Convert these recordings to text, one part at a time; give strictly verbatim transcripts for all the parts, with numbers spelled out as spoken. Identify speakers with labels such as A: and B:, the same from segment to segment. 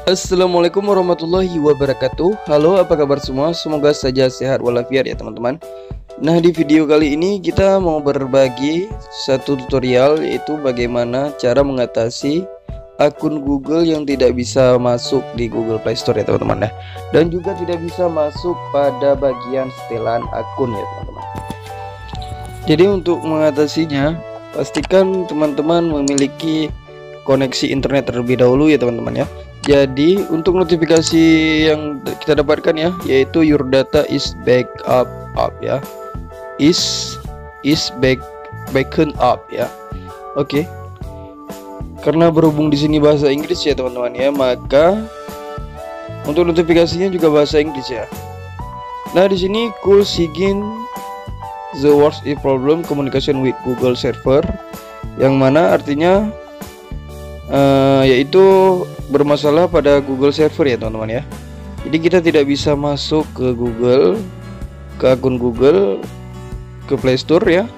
A: Assalamualaikum warahmatullahi wabarakatuh. Halo, apa kabar semua? Semoga saja sehat walafiat ya teman-teman. Nah, di video kali ini kita mau berbagi satu tutorial, yaitu bagaimana cara mengatasi akun Google yang tidak bisa masuk di Google Play Store ya teman-teman ya. Dan juga tidak bisa masuk pada bagian setelan akun ya teman-teman. Jadi untuk mengatasinya, pastikan teman-teman memiliki koneksi internet terlebih dahulu ya teman-teman ya. Jadi untuk notifikasi yang kita dapatkan ya, yaitu your data is back up up ya, is is back backen up ya. Oke. Okay. Karena berhubung di sini bahasa Inggris ya teman-teman ya, maka untuk notifikasinya juga bahasa Inggris ya. Nah, di sini could sign the worst problem communication with Google server, yang mana artinya Uh, yaitu bermasalah pada Google server ya teman-teman ya. Jadi kita tidak bisa masuk ke Google, ke akun Google, ke Play Store ya,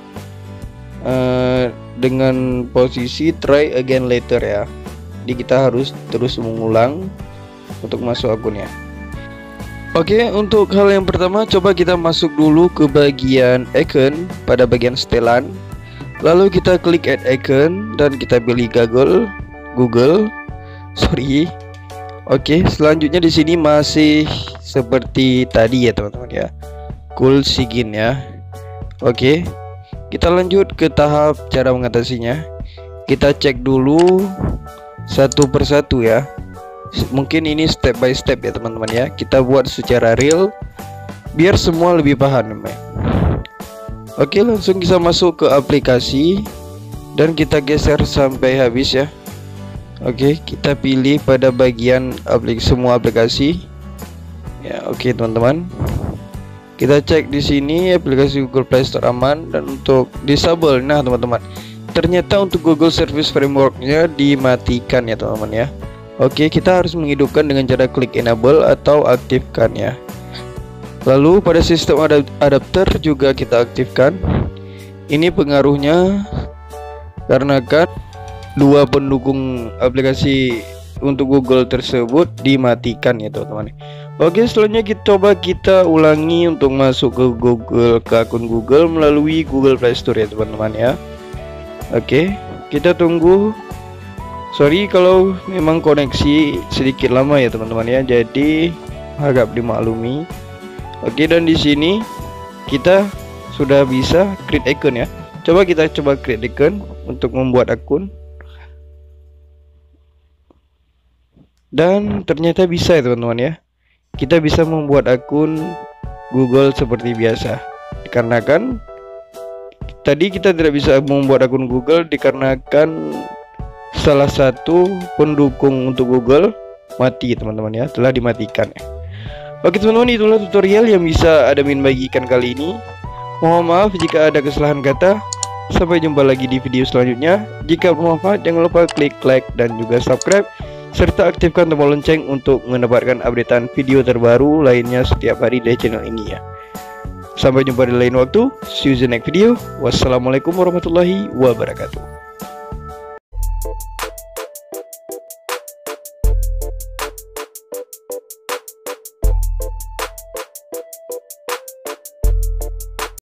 A: uh, dengan posisi try again later ya. Jadi kita harus terus mengulang untuk masuk akunnya. Oke, untuk hal yang pertama coba kita masuk dulu ke bagian icon pada bagian setelan. Lalu kita klik add icon dan kita pilih Google. Google, sorry. Oke, selanjutnya di sini masih seperti tadi ya teman-teman ya, could sign ya. Oke, kita lanjut ke tahap cara mengatasinya. Kita cek dulu satu persatu ya. Mungkin ini step by step ya teman-teman ya. Kita buat secara real biar semua lebih paham ya. Oke, langsung kita masuk ke aplikasi dan kita geser sampai habis ya. Oke, kita pilih pada bagian aplikasi, semua aplikasi. Ya, oke teman-teman. Kita cek di sini aplikasi Google Play Store aman, dan untuk disable. Nah, teman-teman, ternyata untuk Google Service Framework-nya dimatikan ya teman-teman ya. Oke, kita harus menghidupkan dengan cara klik enable atau aktifkan ya. Lalu pada sistem adapter juga kita aktifkan. Ini pengaruhnya karena kan dua pendukung aplikasi untuk Google tersebut dimatikan ya teman-teman. Oke, selanjutnya kita coba kita ulangi untuk masuk ke Google, ke akun Google melalui Google Play Store ya teman-teman ya. Oke, kita tunggu. Sorry kalau memang koneksi sedikit lama ya teman-teman ya, jadi agak dimaklumi. Oke, dan di sini kita sudah bisa create account ya. Coba kita coba create account untuk membuat akun. Dan ternyata bisa ya teman-teman ya. Kita bisa membuat akun Google seperti biasa. Dikarenakan tadi kita tidak bisa membuat akun Google dikarenakan salah satu pendukung untuk Google mati teman-teman ya, telah dimatikan ya. Oke teman-teman, itulah tutorial yang bisa admin bagikan kali ini. Mohon maaf jika ada kesalahan kata. Sampai jumpa lagi di video selanjutnya. Jika bermanfaat jangan lupa klik like dan juga subscribe, serta aktifkan tombol lonceng untuk mendapatkan updatean video terbaru lainnya setiap hari dari channel ini ya. Sampai jumpa di lain waktu. See you in the next video. Wassalamualaikum warahmatullahi wabarakatuh.